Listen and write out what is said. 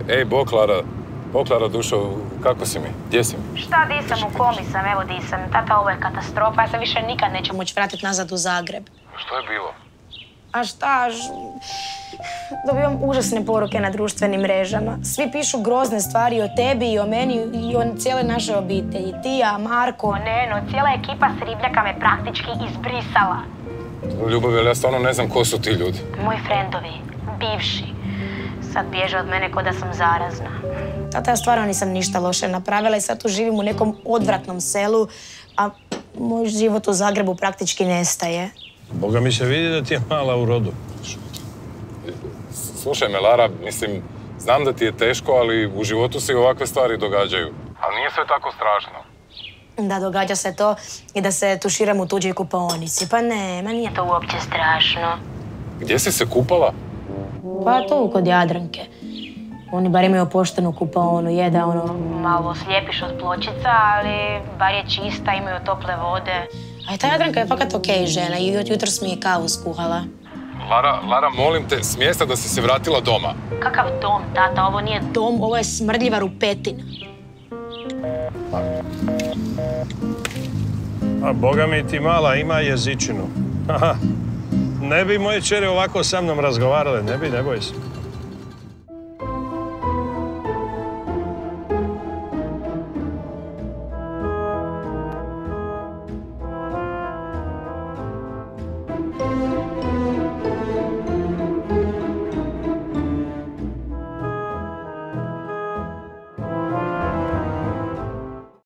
Ej, Boklara dušo, kako si mi? Gdje si mi? Šta di sam, u komi sam, evo di sam. Tata, ovo je katastrofa, ja se više nikad neću moći vratiti nazad u Zagreb. Što je bilo? A šta, dobivam užasne poruke na društvenim mrežama. Svi pišu grozne stvari o tebi i o meni i o cijele naše obitelji. Tija, Marko, Neno, cijela ekipa s Ribljaka me praktički izbrisala. Ljubav, ali ja stvarno ne znam ko su ti ljudi. Moji frendovi, bivši, sad bježe od mene ko da sam zarazna. Tata, ja stvarno nisam ništa loše napravila i sad tu živim u nekom odvratnom selu, a moj život u Zagrebu praktički nestaje. Boga mi se vidi da ti je mala u rodu. Slušaj me, Lara, mislim, znam da ti je teško, ali u životu se i ovakve stvari događaju. Ali nije sve tako strašno. Da, događa se to i da se tuširam u tuđoj kupaonici. Pa nema, nije to uopće strašno. Gdje si se kupala? Pa tu, kod Jadranke. Oni bar imaju poštenu kupaonu, je da malo slijepiš od pločica, ali bar je čista, imaju tople vode. A i ta Jadranka je fakat okej žena i jutros mi je kavu skuhala. Lara, molim te, s mjesta da si se vratila doma. Kakav dom, tata? Ovo nije dom, ovo je smrdljiva rupetina. A Boga mi ti mala ima jezičinu. Ne bi moje čere ovako sa mnom razgovarale, ne boj se.